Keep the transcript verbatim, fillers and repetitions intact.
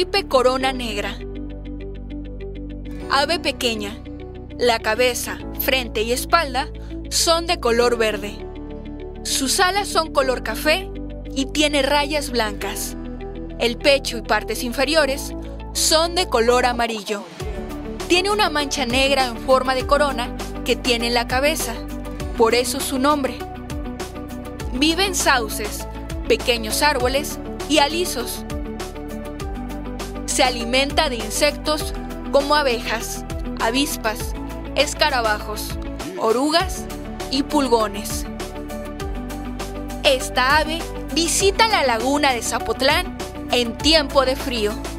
Oripe corona negra. Ave pequeña. La cabeza, frente y espalda son de color verde. Sus alas son color café y tiene rayas blancas. El pecho y partes inferiores son de color amarillo. Tiene una mancha negra en forma de corona que tiene en la cabeza, por eso su nombre. Vive en sauces, pequeños árboles y alisos. Se alimenta de insectos como abejas, avispas, escarabajos, orugas y pulgones. Esta ave visita la laguna de Zapotlán en tiempo de frío.